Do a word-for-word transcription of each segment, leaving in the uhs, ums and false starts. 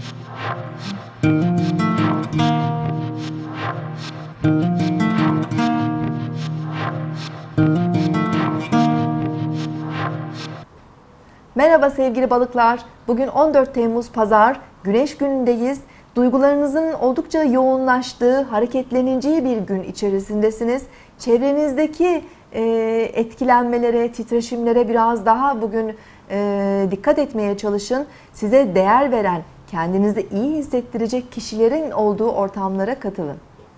Merhaba sevgili balıklar. Bugün on dört Temmuz Pazar, Güneş günündeyiz. Duygularınızın oldukça yoğunlaştığı, hareketleneceği bir gün içerisindesiniz. Çevrenizdeki e, etkilenmelere, titreşimlere biraz daha bugün e, dikkat etmeye çalışın. Size değer veren, kendinizi iyi hissettirecek kişilerin olduğu ortamlara katılın.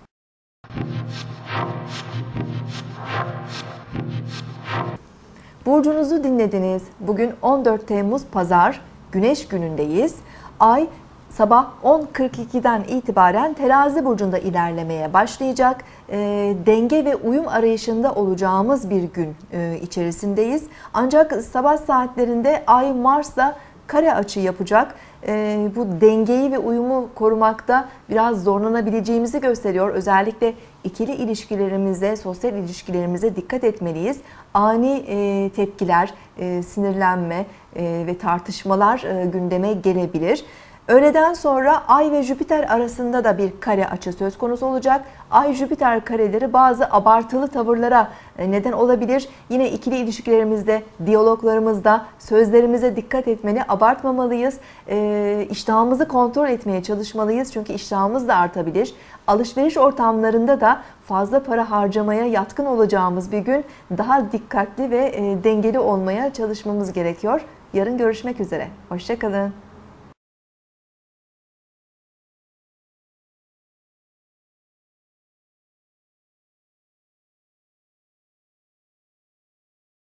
Burcunuzu dinlediniz. Bugün on dört Temmuz Pazar, Güneş günündeyiz. Ay sabah on kırk iki'den itibaren Terazi burcunda ilerlemeye başlayacak. E, denge ve uyum arayışında olacağımız bir gün e, içerisindeyiz. Ancak sabah saatlerinde Ay Mars'la kare açı yapacak. E, bu dengeyi ve uyumu korumakta biraz zorlanabileceğimizi gösteriyor. Özellikle ikili ilişkilerimize, sosyal ilişkilerimize dikkat etmeliyiz. Ani e, tepkiler, e, sinirlenme e, ve tartışmalar e, gündeme gelebilir. Öğleden sonra Ay ve Jüpiter arasında da bir kare açı söz konusu olacak. Ay-Jüpiter kareleri bazı abartılı tavırlara neden olabilir. Yine ikili ilişkilerimizde, diyaloglarımızda, sözlerimize dikkat etmeli, abartmamalıyız. E, iştahımızı kontrol etmeye çalışmalıyız çünkü iştahımız da artabilir. Alışveriş ortamlarında da fazla para harcamaya yatkın olacağımız bir gün, daha dikkatli ve e, dengeli olmaya çalışmamız gerekiyor. Yarın görüşmek üzere. Hoşça kalın.